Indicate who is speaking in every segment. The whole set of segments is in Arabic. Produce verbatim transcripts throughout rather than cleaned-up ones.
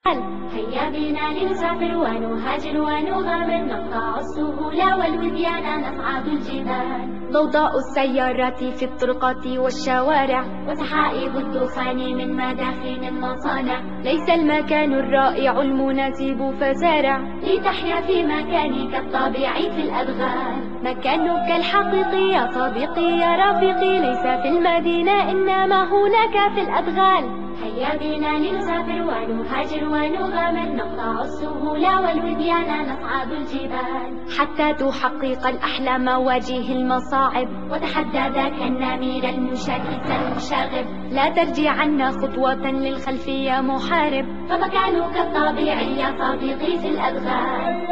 Speaker 1: هيا بنا لنسافر ونهاجر ونغامر، نقطع السهول والوديان نصعد الجبال.
Speaker 2: ضوضاء السيارات في الطرقات والشوارع،
Speaker 1: وسحائب الدخان من مداخن المصانع.
Speaker 2: ليس المكان الرائع المناسب فزارع،
Speaker 1: لتحيا في مكانك الطبيعي في الأدغال.
Speaker 2: مكانك الحقيقي يا صديقي يا رفيقي ليس في المدينة إنما هناك في الأدغال.
Speaker 1: هيا بنا لنسافر ونهاجر ونغامر، نقطع السهول والوديان نصعد الجبال.
Speaker 2: حتى تحقق الأحلام واجه المصاعب،
Speaker 1: وتحدى ذاك النمير المشاكس المشاغب.
Speaker 2: لا ترجعن خطوة للخلف يا محارب،
Speaker 1: فمكانك الطبيعي يا صديقي في الأدغال.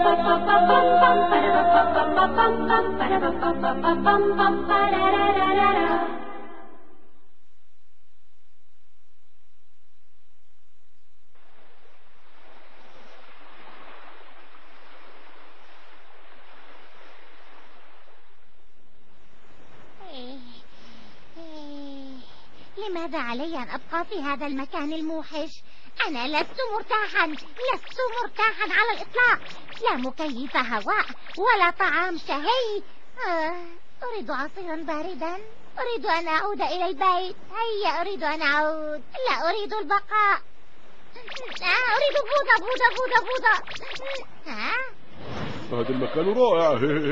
Speaker 3: لماذا علي أن أبقى في هذا المكان الموحش؟ أنا لست مرتاحا، لست مرتاحا على الإطلاق. لا مكيف هواء ولا طعام شهي. آه، أريد عصيرا باردا. أريد أن أعود إلى البيت. هيا أريد أن أعود. لا أريد البقاء. آه، أريد بوضة بوضة بوضة بوضة. آه؟
Speaker 4: هذا المكان رائع.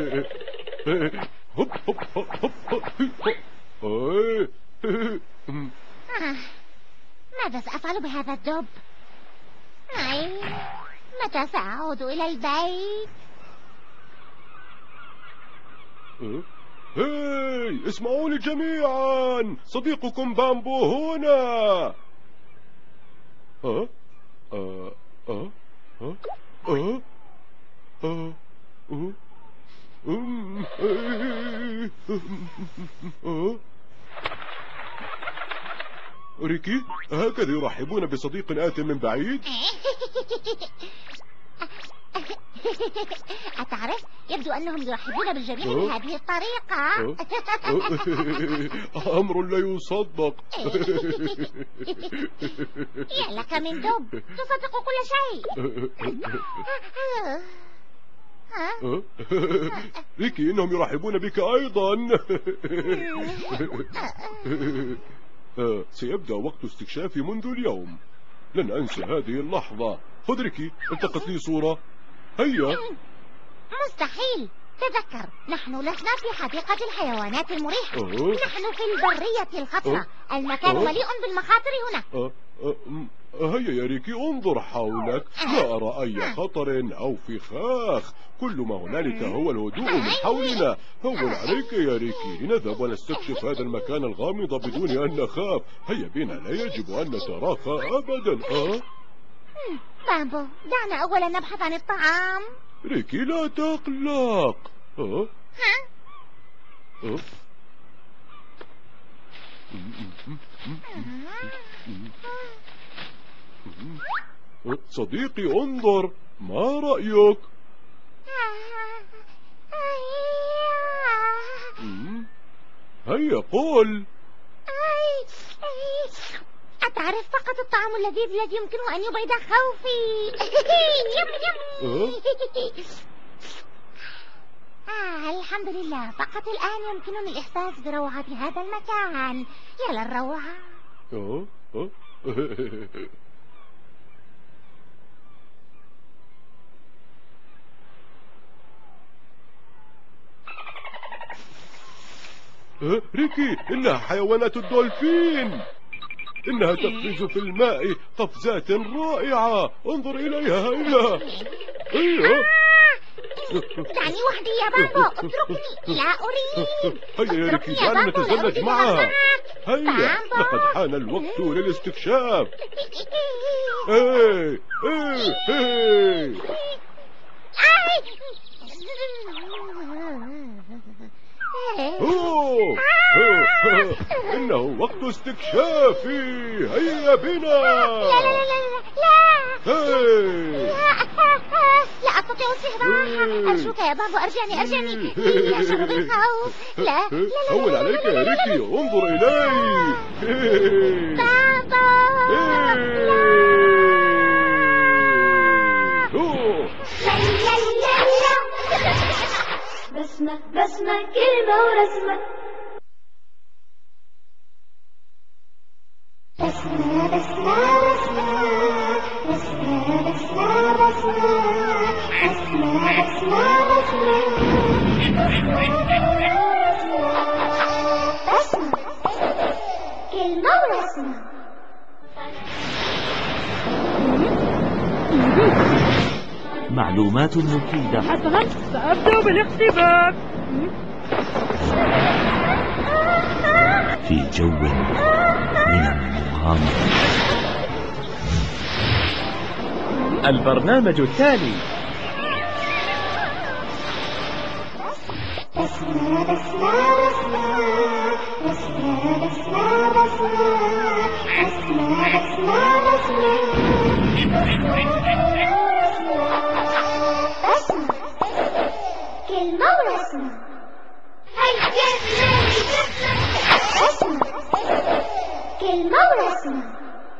Speaker 4: هب هب هب هب هب.
Speaker 3: آه. ماذا سأفعل بهذا الدب؟ أي متى سأعود إلى البيت؟
Speaker 4: هاي اسمعوني جميعا، صديقكم بامبو هنا. ها ها ها ها ها ها ريكي، هكذا يرحبون بصديق آت من بعيد؟
Speaker 3: أتعرف؟ يبدو أنهم يرحبون بالجميع بهذه الطريقة.
Speaker 4: أمر لا يصدق.
Speaker 3: يا لك من دب، تصدق كل شيء.
Speaker 4: ريكي، إنهم يرحبون بك أيضا. آه، سيبدأ وقت استكشافي منذ اليوم. لن أنسى هذه اللحظة. خذ ريكي، التقط لي صورة. هيا.
Speaker 3: مستحيل. تذكر، نحن لسنا في حديقة الحيوانات المريحة.
Speaker 4: أوه.
Speaker 3: نحن في البرية الخضراء. المكان
Speaker 4: أوه.
Speaker 3: مليء بالمخاطر هنا.
Speaker 4: أه أه هيا يا ريكي، انظر حولك. لا أرى أي خطر أو فخاخ. كل ما هنالك هو الهدوء من حولنا. هون عليك يا ريكي، لنذهب ونستكشف هذا المكان الغامض بدون أن نخاف. هيا بنا، لا يجب أن نتراخى أبدا. أه
Speaker 3: بامبو، دعنا أولا نبحث عن الطعام.
Speaker 4: ريكي، لا تقلق. أه أه صديقي انظر، ما رأيك؟ هيا قل.
Speaker 3: أتعرف فقط الطعام اللذيذ الذي يمكن أن يبعد خوفي. يم يم. آه الحمد لله، فقط الآن يمكنني الإحساس بروعة هذا المكان. يا للروعة.
Speaker 4: أه أه ريكي، إنها حيوانات الدولفين. إنها تقفز في الماء قفزات رائعة. انظر إليها. هيا هيا.
Speaker 3: دعني وحدي يا بامبو، اتركني. لا أريد.
Speaker 4: هيا يا ريكي، دعنا نتزلج معها. هيا، لقد حان الوقت للاستكشاف. ايه ايه ايه أوه. إنه وقت استكشافي. هيا بنا.
Speaker 3: لا لا لا لا لا.
Speaker 4: هي.
Speaker 3: لا أستطيع السهرة. أرجوك يا بامبو، أرجعني أرجعني. أشعر بالخوف. لا لا لا.
Speaker 4: هون عليك يا ريكي، انظر إلي.
Speaker 3: بامبو.
Speaker 4: إيه.
Speaker 2: بسمة بسمة كلمة ورسمة.
Speaker 3: بسمة بسمة بسمة بسمة بسمة بسمة بسمة بسمة كلمة ورسمة.
Speaker 5: معلومات مفيدة.
Speaker 2: حسنا سأبدأ بالاختبار.
Speaker 5: في جو من المغامرة. البرنامج التالي.
Speaker 3: بسمة بسمة بسمة بسمة بسمة بسمة بسمة بسمة كلمة ورسمة. بسمة كلمة ورسمة.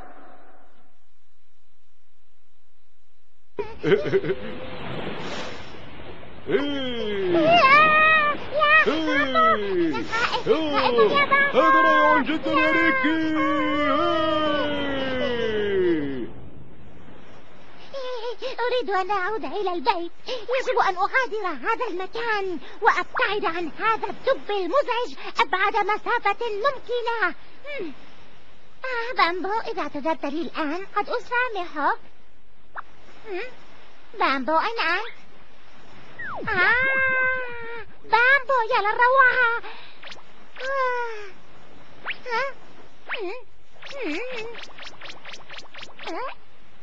Speaker 4: هذا رائع جدا يا ريكي.
Speaker 3: أريد أن أعود إلى البيت. يجب أن أغادر هذا المكان وأبتعد عن هذا الدب المزعج أبعد مسافة ممكنة. آه بامبو، إذا اعتذرت لي الآن قد أسامحك. بامبو أين أنت؟ آه بامبو يا للروعة. آه. آه. آه.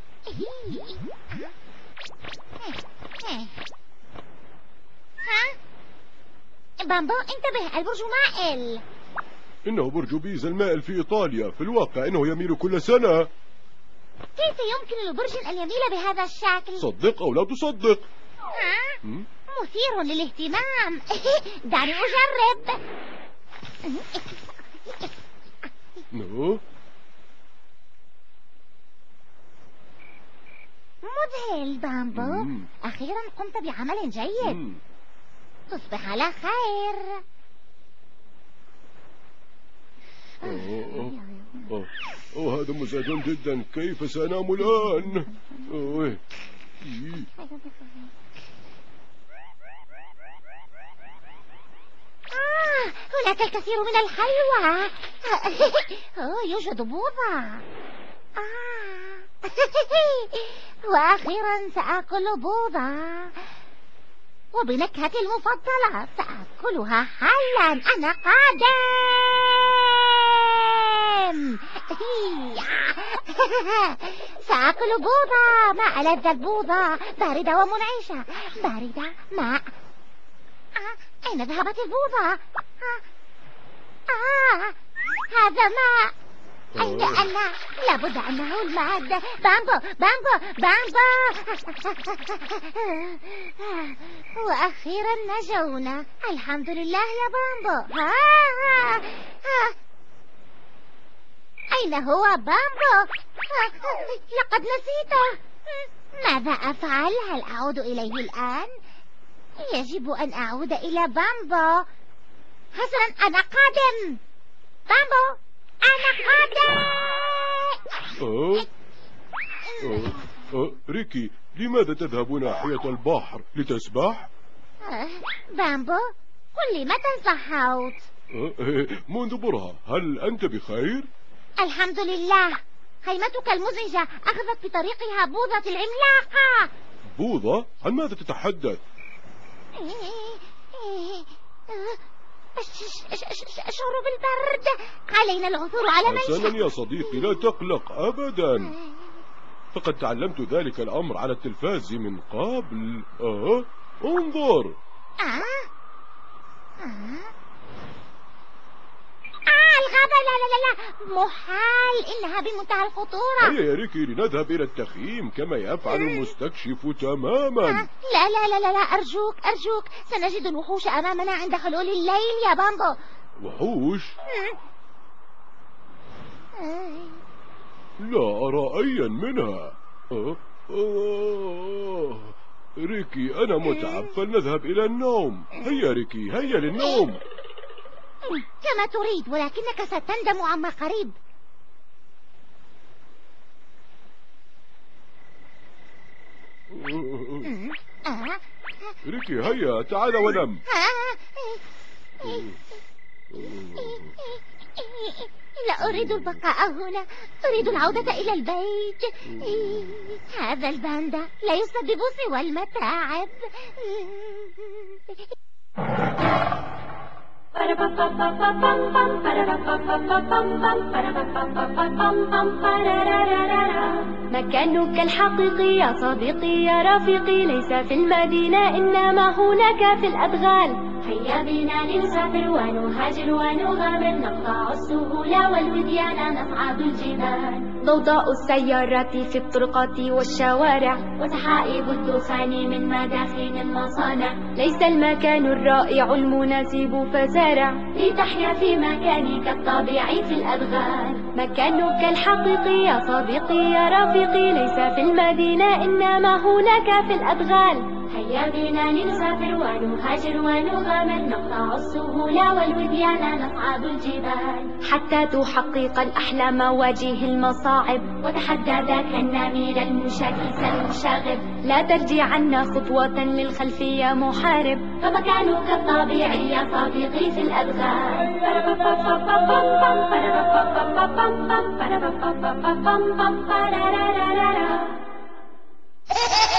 Speaker 3: ها؟ بامبو انتبه، البرج مائل.
Speaker 4: إنه برج بيزا المائل في إيطاليا. في الواقع إنه يميل كل سنة.
Speaker 3: كيف يمكن لبرج أن يميل بهذا الشكل؟
Speaker 4: صدق أو لا تصدق.
Speaker 3: ها؟ مثير للاهتمام. دعني أجرب.
Speaker 4: نو
Speaker 3: مذهل بامبو.
Speaker 4: مم.
Speaker 3: أخيرا قمت بعمل جيد.
Speaker 4: مم.
Speaker 3: تصبح على خير.
Speaker 4: أوه, أوه, أوه, أوه هذا مزعج جدا. كيف سأنام الآن؟ أوه.
Speaker 3: آه هناك الكثير من الحلوى. أوه يوجد بوظة. آه وأخيرا سأكل بوظة وبنكهتي المفضلة. سأكلها حالا. أنا قادم. سأكل بوظة. ما ألذ البوظة، باردة ومنعشة. باردة ماء. آه. أين ذهبت البوظة؟ آه. آه. هذا ماء. أين أنا؟ لابد أنه الماء. بامبو بامبو بامبو. وأخيرا نجونا. الحمد لله يا بامبو. ها ها ها. أين هو بامبو؟ لقد نسيته. ماذا أفعل؟ هل أعود إليه الآن؟ يجب أن أعود إلى بامبو. حسنا أنا قادم. بامبو أنا قادم.
Speaker 4: أوه. أوه. أوه. ريكي، لماذا تذهب ناحية البحر لتسبح؟
Speaker 3: بامبو قل لي متى صحوت؟
Speaker 4: منذ برهة. هل أنت بخير؟
Speaker 3: الحمد لله. خيمتك المزعجة أخذت بطريقها بوظة العملاقة.
Speaker 4: بوظة؟ عن ماذا تتحدث؟
Speaker 3: أشعر بالبرد. علينا العثور على منشأ.
Speaker 4: حسنا يا صديقي، لا تقلق أبدا. فقد تعلمت ذلك الأمر على التلفاز من قبل. آه انظر.
Speaker 3: آه آه آه الغابة. لا لا لا لا محال. إنها بمنتهى الخطورة.
Speaker 4: هيا يا ريكي لنذهب إلى التخييم كما يفعل المستكشف تماما.
Speaker 3: آه. لا لا لا لا لا أرجوك أرجوك. سنجد الوحوش أمامنا عند حلول الليل يا بامبو.
Speaker 4: وحوش؟ لا أرى أيا منها. أه؟ أه؟ ريكي أنا متعب، فلنذهب إلى النوم. هيا ريكي، هيا للنوم.
Speaker 3: كما تريد، ولكنك ستندم عما قريب.
Speaker 4: ريكي هيا تعال ونم.
Speaker 3: لا أريد البقاء هنا، أريد العودة إلى البيت. هذا الباندا لا يسبب سوى المتاعب.
Speaker 2: مكانك الحقيقي يا صديقي يا رفيقي ليس في المدينة إنما هناك في الأدغال.
Speaker 1: هيا بنا لنسافر ونهاجر ونغامر، نقطع السهول والوديان نصعد الجبال.
Speaker 2: ضوضاء السيارات في الطرقات والشوارع،
Speaker 1: وسحائب الدخان من مداخن المصانع.
Speaker 2: ليس المكان الرائع المناسب فزارع،
Speaker 1: لتحيا في مكانك الطبيعي في الأدغال.
Speaker 2: مكانك الحقيقي يا صديقي يا رفيقي ليس في المدينة إنما هناك في الأدغال.
Speaker 1: هيا بنا لنسافر ونهاجر ونغامر، نقطع السهول والوديان نصعد الجبال.
Speaker 2: حتى تحقق الأحلام واجه المصاعب،
Speaker 1: وتحدى ذاك النمير المشاكس المشاغب.
Speaker 2: لا ترجعن خطوة للخلف يا محارب،
Speaker 1: فمكانك الطبيعي يا صديقي في الأدغال.
Speaker 3: Eh, eh,